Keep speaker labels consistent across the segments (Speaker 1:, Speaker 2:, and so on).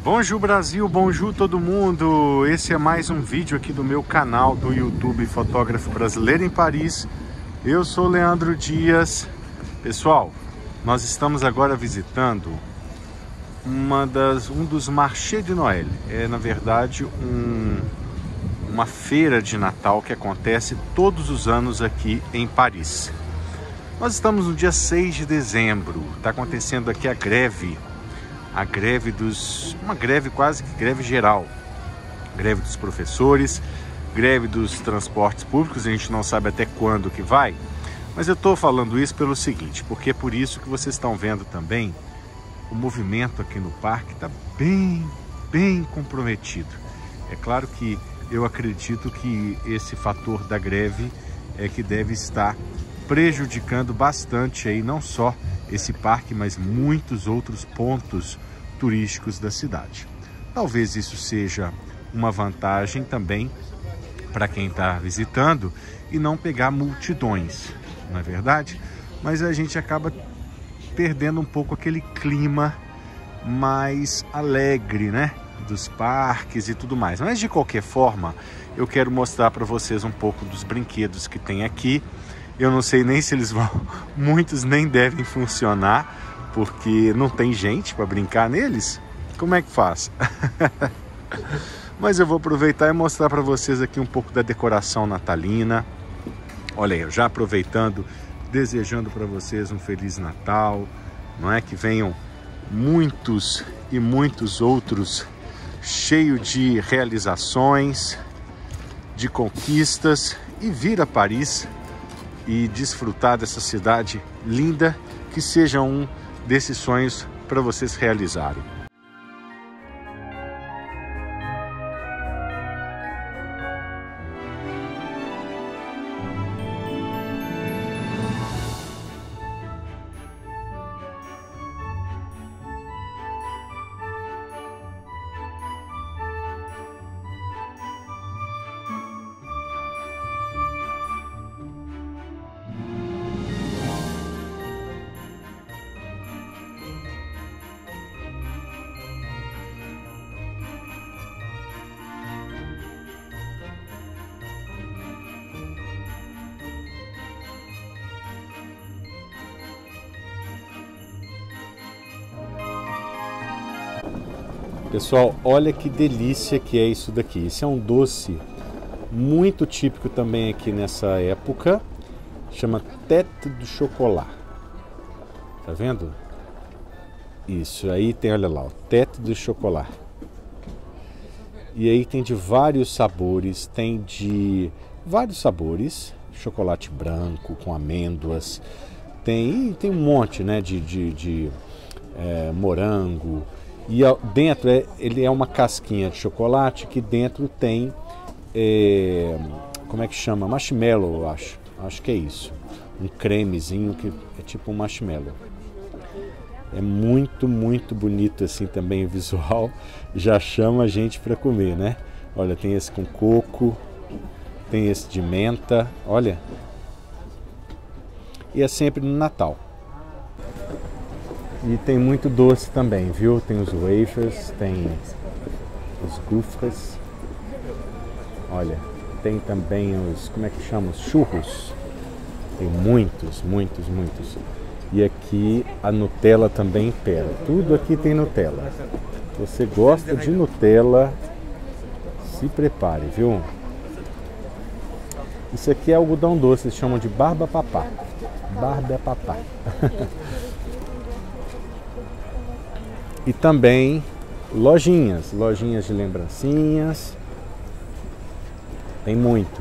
Speaker 1: Bonjour Brasil, bonjour todo mundo! Esse é mais um vídeo aqui do meu canal do YouTube Fotógrafo Brasileiro em Paris. Eu sou Leandro Dias. Pessoal, nós estamos agora visitando um dos marchés de Noël. É na verdade uma feira de Natal que acontece todos os anos aqui em Paris. Nós estamos no dia 6 de dezembro, está acontecendo aqui uma greve quase que greve geral, greve dos professores, greve dos transportes públicos. A gente não sabe até quando que vai, mas eu estou falando isso pelo seguinte, porque é por isso que vocês estão vendo também o movimento aqui no parque está bem comprometido. É claro que eu acredito que esse fator da greve é que deve estar prejudicando bastante aí não só esse parque, mas muitos outros pontos turísticos da cidade. Talvez isso seja uma vantagem também para quem está visitando e não pegar multidões, não é verdade? Mas a gente acaba perdendo um pouco aquele clima mais alegre, né? Dos parques e tudo mais. Mas de qualquer forma, eu quero mostrar para vocês um pouco dos brinquedos que tem aqui. Eu não sei nem se eles vão, muitos nem devem funcionar, porque não tem gente para brincar neles. Como é que faz? Mas eu vou aproveitar e mostrar para vocês aqui um pouco da decoração natalina. Olha aí, eu já aproveitando, desejando para vocês um Feliz Natal, não é? Que venham muitos e muitos outros, cheio de realizações, de conquistas, e vir a Paris e desfrutar dessa cidade linda, que seja um desses sonhos para vocês realizarem. Pessoal, olha que delícia que é isso daqui. Esse é um doce muito típico também aqui nessa época. Chama tête de chocolat. Tá vendo? Isso aí tem, olha lá, o tête de chocolat. E aí tem de vários sabores, chocolate branco com amêndoas, tem um monte, né, de morango. E dentro ele é uma casquinha de chocolate que dentro tem, como é que chama? Marshmallow, eu acho que é isso. Um cremezinho que é tipo um marshmallow. É muito bonito assim também o visual, já chama a gente para comer, né? Olha, tem esse com coco, tem esse de menta, olha. E é sempre no Natal. E tem muito doce também, viu? Tem os wafers, tem os gouffres. Olha, tem também os, como é que chama? Os churros. Tem muitos. E aqui a Nutella também impera. Tudo aqui tem Nutella. Se você gosta de Nutella, se prepare, viu? Isso aqui é algodão doce, eles chamam de barba papá. E também lojinhas de lembrancinhas. Tem muito.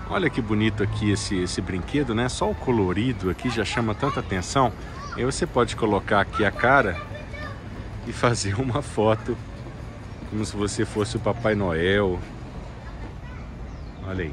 Speaker 1: Olha que bonito aqui esse brinquedo, né? Só o colorido aqui já chama tanta atenção. Aí você pode colocar aqui a cara e fazer uma foto como se você fosse o Papai Noel. Olha aí.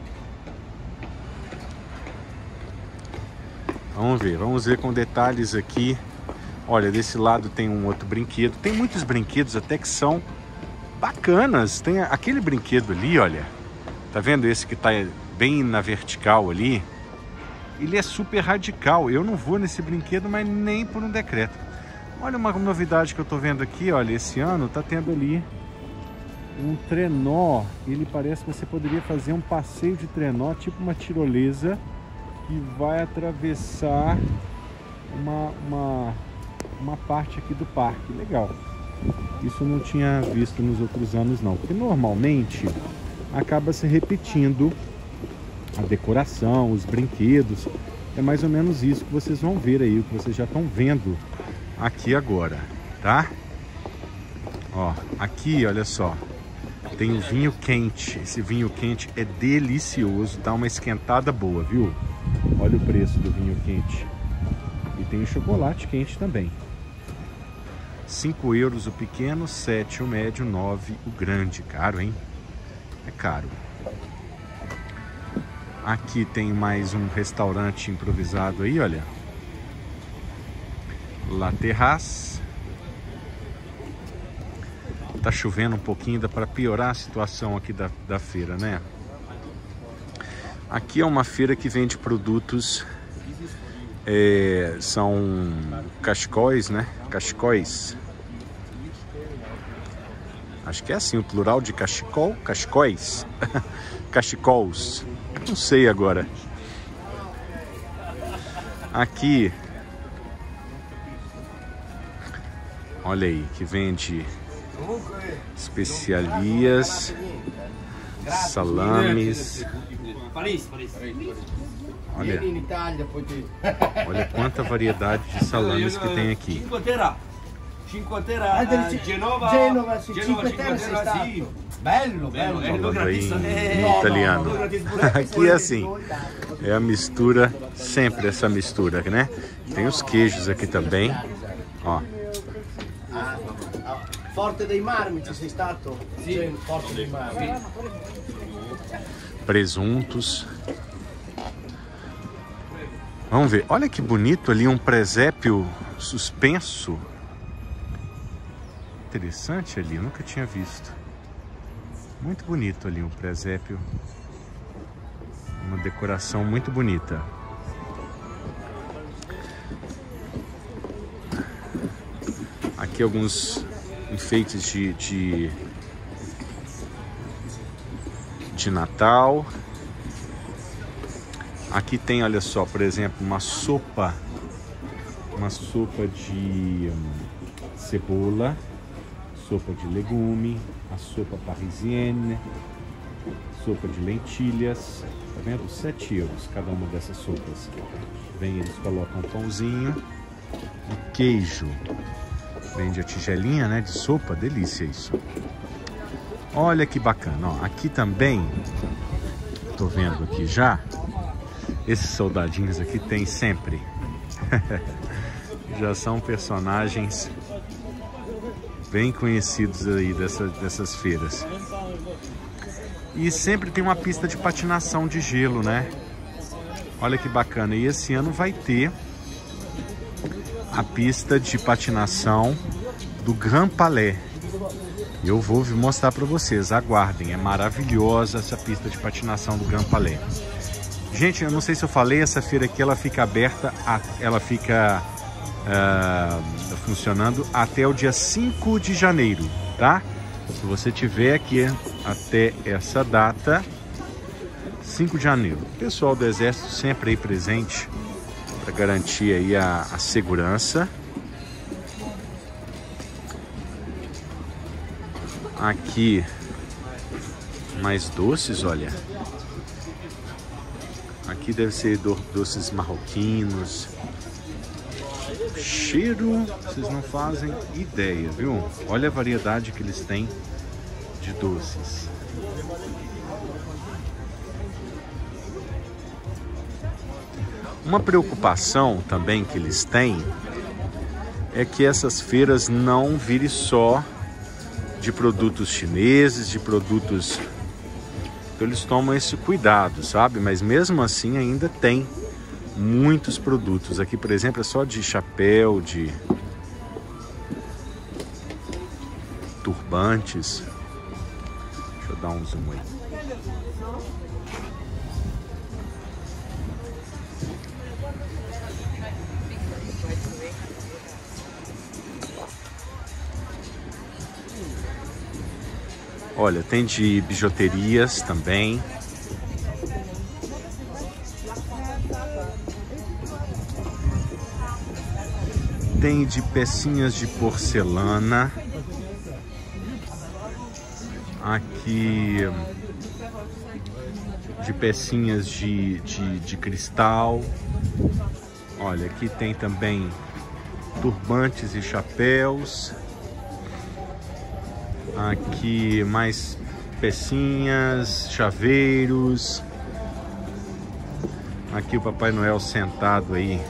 Speaker 1: Vamos ver com detalhes aqui. Olha, desse lado tem um outro brinquedo. Tem muitos brinquedos até que são bacanas. Tem aquele brinquedo ali, olha. Tá vendo esse que tá bem na vertical ali? Ele é super radical. Eu não vou nesse brinquedo, mas nem por um decreto. Olha uma novidade que eu tô vendo aqui, olha. Esse ano tá tendo ali um trenó. Ele parece que você poderia fazer um passeio de trenó, tipo uma tirolesa, que vai atravessar uma parte aqui do parque. Legal. Isso eu não tinha visto nos outros anos não, porque normalmente acaba se repetindo a decoração, os brinquedos. É mais ou menos isso que vocês vão ver aí, o que vocês já estão vendo aqui agora, tá? Ó, aqui, olha só, tem o vinho quente. Esse vinho quente é delicioso, dá uma esquentada boa, viu? Olha o preço do vinho quente. E tem o chocolate quente também. 5 euros o pequeno, 7 o médio, 9 o grande. Caro, hein? É caro. Aqui tem mais um restaurante improvisado aí, olha. La Terrace. Tá chovendo um pouquinho, dá para piorar a situação aqui da feira, né? Aqui é uma feira que vende produtos, são cachecóis, né? Cachecóis. Acho que é assim o plural de cachecol, cachecóis. Cachecols. Não sei agora. Aqui, olha aí, que vende especiarias, salames. Olha quanta variedade de salames que tem aqui.
Speaker 2: Cinque Terre, Genova, Cinque Terre sei stato. Bello, bello.
Speaker 1: Falando aí em italiano. Aqui é assim, é a mistura, sempre essa mistura, né? Tem os queijos aqui também, ó.
Speaker 2: Forte dei Marmi, ci sei stato? Sì, Forte dei Marmi.
Speaker 1: Presuntos. Vamos ver, olha que bonito ali, um presépio suspenso. Interessante ali, nunca tinha visto. Muito bonito ali um presépio. Uma decoração muito bonita. Aqui alguns enfeites de Natal. Aqui tem, olha só, por exemplo, uma sopa de cebola, sopa de legume, a sopa parisienne, sopa de lentilhas, tá vendo? 7 euros cada uma dessas sopas. Vem, eles colocam um pãozinho, um queijo, vende a tigelinha, né, de sopa, delícia isso. Olha que bacana, ó, aqui também, tô vendo aqui já, esses soldadinhos aqui tem sempre, já são personagens bem conhecidos aí dessas feiras. E sempre tem uma pista de patinação de gelo, né? Olha que bacana. E esse ano vai ter a pista de patinação do Grand Palais. Eu vou mostrar para vocês, aguardem. É maravilhosa essa pista de patinação do Grand Palais. Gente, eu não sei se eu falei, essa feira aqui ela fica aberta, ela fica funcionando até o dia 5 de janeiro, tá? Se você tiver aqui até essa data, 5 de janeiro. O pessoal do Exército sempre aí presente para garantir aí a segurança. Aqui mais doces, olha. Aqui deve ser doces marroquinos. Cheiro, vocês não fazem ideia, viu? Olha a variedade que eles têm de doces. Uma preocupação também que eles têm é que essas feiras não virem só de produtos chineses, de produtos... Então eles tomam esse cuidado, sabe? Mas mesmo assim ainda tem muitos produtos. Aqui, por exemplo, é só de chapéu, de turbantes. Deixa eu dar um zoom aí. Olha, tem de bijuterias também. Tem de pecinhas de porcelana. Aqui de pecinhas de cristal. Olha, aqui tem também turbantes e chapéus. Aqui mais pecinhas, chaveiros. Aqui o Papai Noel sentado aí.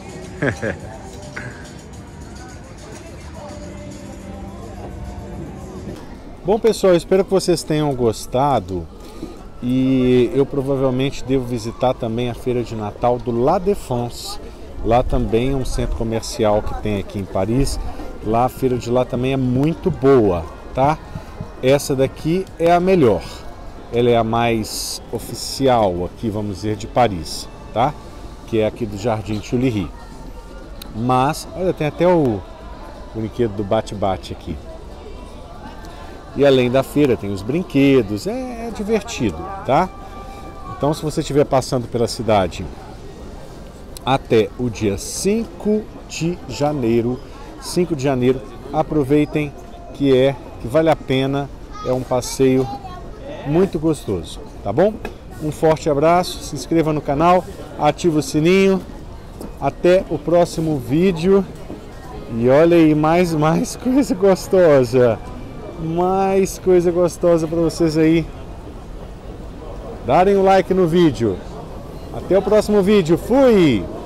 Speaker 1: Bom, pessoal, espero que vocês tenham gostado. E eu provavelmente devo visitar também a Feira de Natal do La Défense. Lá também é um centro comercial que tem aqui em Paris. Lá a feira de lá também é muito boa, tá? Essa daqui é a melhor. Ela é a mais oficial aqui, vamos dizer, de Paris, tá? Que é aqui do Jardim Tuileries. Mas, olha, tem até o brinquedo do bate-bate aqui. E além da feira tem os brinquedos, é divertido, tá? Então, se você estiver passando pela cidade até o dia 5 de janeiro, aproveitem que vale a pena, é um passeio muito gostoso, tá bom? Um forte abraço, se inscreva no canal, ativa o sininho, até o próximo vídeo e olha aí, mais coisa gostosa, para vocês aí darem um like no vídeo. Até o próximo vídeo, fui!